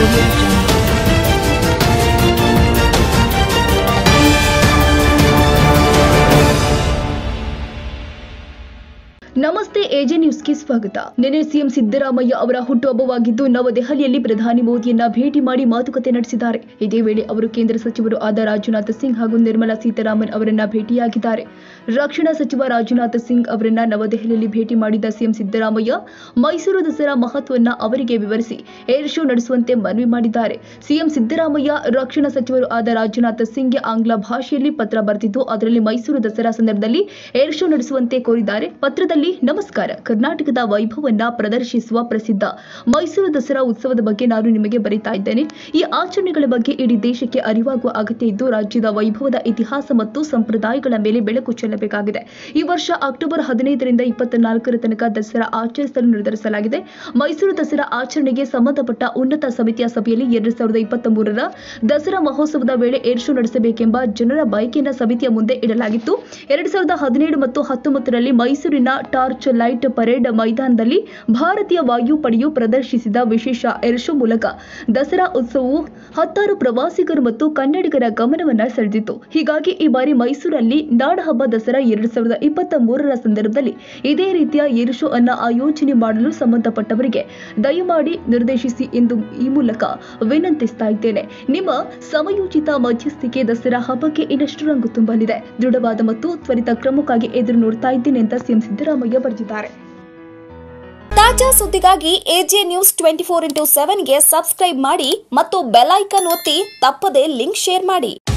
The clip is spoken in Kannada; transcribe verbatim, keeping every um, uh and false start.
Audio Jungle. ನಮಸ್ತೆ ಎಜೆ ನ್ಯೂಸ್ಗೆ ಸ್ವಾಗತ. ನಿನ್ನೆ ಸಿಎಂ ಸಿದ್ದರಾಮಯ್ಯ ಅವರ ಹುಟ್ಟುಹಬ್ಬವಾಗಿದ್ದು ನವದೆಹಲಿಯಲ್ಲಿ ಪ್ರಧಾನಿ ಮೋದಿಯನ್ನ ಭೇಟಿ ಮಾಡಿ ಮಾತುಕತೆ ನಡೆಸಿದ್ದಾರೆ. ಇದೇ ವೇಳೆ ಅವರು ಕೇಂದ್ರ ಸಚಿವರು ಆದ ರಾಜನಾಥ್ ಸಿಂಗ್ ಹಾಗೂ ನಿರ್ಮಲಾ ಸೀತಾರಾಮನ್ ಅವರನ್ನ ಭೇಟಿಯಾಗಿದ್ದಾರೆ. ರಕ್ಷಣಾ ಸಚಿವ ರಾಜನಾಥ್ ಸಿಂಗ್ ಅವರನ್ನ ನವದೆಹಲಿಯಲ್ಲಿ ಭೇಟಿ ಮಾಡಿದ ಸಿಎಂ ಸಿದ್ದರಾಮಯ್ಯ ಮೈಸೂರು ದಸರಾ ಮಹತ್ವವನ್ನ ಅವರಿಗೆ ವಿವರಿಸಿ ಏರ್ ಶೋ ನಡೆಸುವಂತೆ ಮನವಿ ಮಾಡಿದ್ದಾರೆ. ಸಿಎಂ ಸಿದ್ದರಾಮಯ್ಯ ರಕ್ಷಣಾ ಸಚಿವರು ಆದ ರಾಜನಾಥ್ ಸಿಂಗ್ಗೆ ಆಂಗ್ಲ ಭಾಷೆಯಲ್ಲಿ ಪತ್ರ ಬರೆದಿದ್ದು ಅದರಲ್ಲಿ ಮೈಸೂರು ದಸರಾ ಸಂದರ್ಭದಲ್ಲಿ ಏರ್ ಶೋ ನಡೆಸುವಂತೆ ಕೋರಿದ್ದಾರೆ. ಪತ್ರದಲ್ಲಿ ನಮಸ್ಕಾರ, ಕರ್ನಾಟಕದ ವೈಭವನ್ನ ಪ್ರದರ್ಶಿಸುವ ಪ್ರಸಿದ್ಧ ಮೈಸೂರು ದಸರಾ ಉತ್ಸವದ ಬಗ್ಗೆ ನಾನು ನಿಮಗೆ ಬರೀತಾ ಇದ್ದೇನೆ. ಈ ಆಚರಣೆಗಳ ಬಗ್ಗೆ ಇಡೀ ದೇಶಕ್ಕೆ ಅರಿವಾಗುವ ಅಗತ್ಯ ಇದ್ದು ರಾಜ್ಯದ ವೈಭವದ ಇತಿಹಾಸ ಮತ್ತು ಸಂಪ್ರದಾಯಗಳ ಮೇಲೆ ಬೆಳಕು ಚೆಲ್ಲಬೇಕಾಗಿದೆ. ಈ ವರ್ಷ ಅಕ್ಟೋಬರ್ ಹದಿನೈದರಿಂದ ಇಪ್ಪತ್ನಾಲ್ಕರ ತನಕ ದಸರಾ ಆಚರಿಸಲು ನಿರ್ಧರಿಸಲಾಗಿದೆ. ಮೈಸೂರು ದಸರಾ ಆಚರಣೆಗೆ ಸಂಬಂಧಪಟ್ಟ ಉನ್ನತ ಸಮಿತಿಯ ಸಭೆಯಲ್ಲಿ ಎರಡ್ ಸಾವಿರದ ಇಪ್ಪತ್ತ್ ಮೂರರ ದಸರಾ ಮಹೋತ್ಸವದ ವೇಳೆ ಏರ್ ಶೋ ನಡೆಸಬೇಕೆಂಬ ಜನರ ಬಯಕೆಯನ್ನು ಸಮಿತಿಯ ಮುಂದೆ ಇಡಲಾಗಿತ್ತು. ಎರಡ್ ಸಾವಿರದ ಹದಿನೇಳು ಮತ್ತು ಹತ್ತೊಂಬತ್ತರಲ್ಲಿ ಮೈಸೂರಿನ ಟಾರ್ಚ್ ಲೈಟ್ ಪರೇಡ್ ಮೈದಾನದಲ್ಲಿ ಭಾರತೀಯ ವಾಯುಪಡೆಯು ಪ್ರದರ್ಶಿಸಿದ ವಿಶೇಷ ಏರ್ ಶೋ ಮೂಲಕ ದಸರಾ ಉತ್ಸವವು ಹತ್ತಾರು ಪ್ರವಾಸಿಗರು ಮತ್ತು ಕನ್ನಡಿಗರ ಗಮನವನ್ನ ಸೆಳೆದಿತ್ತು. ಹೀಗಾಗಿ ಈ ಬಾರಿ ಮೈಸೂರಲ್ಲಿ ನಾಡಹಬ್ಬ ದಸರಾ ಎರಡ್ ಸಾವಿರದ ಇಪ್ಪತ್ತ್ ಮೂರರ ಸಂದರ್ಭದಲ್ಲಿ ಇದೇ ರೀತಿಯ ಏರ್ ಶೋ ಅನ್ನ ಆಯೋಜನೆ ಮಾಡಲು ಸಂಬಂಧಪಟ್ಟವರಿಗೆ ದಯಮಾಡಿ ನಿರ್ದೇಶಿಸಿ ಎಂದು ಈ ಮೂಲಕ ವಿನಂತಿಸ್ತಾ ಇದ್ದೇನೆ. ನಿಮ್ಮ ಸಮಯೋಚಿತ ಮಧ್ಯಸ್ಥಿಕೆ ದಸರಾ ಹಬ್ಬಕ್ಕೆ ಇನ್ನಷ್ಟು ರಂಗು ತುಂಬಲಿದೆ. ದೃಢವಾದ ಮತ್ತು ತ್ವರಿತ ಕ್ರಮಕ್ಕಾಗಿ ಎದುರು ನೋಡ್ತಾ ಇದ್ದೇನೆ ಅಂತ ಸಿಎಂ ಸಿದ್ದರಾಮಯ್ಯ ಬರೆದಿದ್ದಾರೆ. ತಾಜಾ ಸುದ್ದಿಗಾಗಿ AJ news twenty four into seven ಗೆ ಸಬ್ಸ್ಕ್ರೈಬ್ ಮಾಡಿ ಮತ್ತು ಬೆಲ್ ಐಕಾನ್ ಒತ್ತಿ ತಪ್ಪದೇ ಲಿಂಕ್ ಶೇರ್ ಮಾಡಿ.